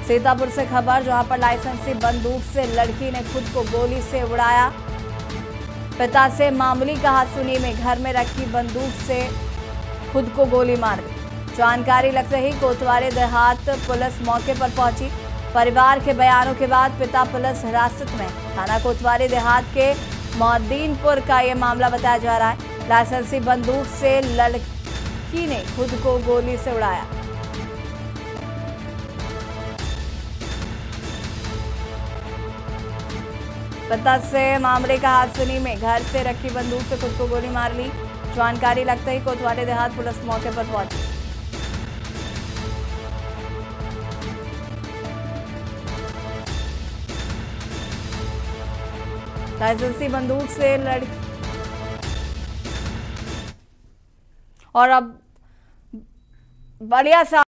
सीतापुर से खबर, जहां पर लाइसेंसी बंदूक से लड़की ने खुद को गोली से उड़ाया। पिता से मामूली कहासुनी में घर में रखी बंदूक से खुद को गोली मार दी। जानकारी लगते ही कोतवाली देहात पुलिस मौके पर पहुंची। परिवार के बयानों के बाद पिता पुलिस हिरासत में। थाना कोतवाली देहात के मोहद्दीनपुर का यह मामला बताया जा रहा है। लाइसेंसी बंदूक से लड़की ने खुद को गोली से उड़ाया। पिता से मामले का हादसनी में घर से रखी बंदूक से खुद को गोली मार ली। जानकारी लगते ही कोतवाली देहात पुलिस मौके पर पहुंची। लाइसेंसी बंदूक से लड़की और अब बलिया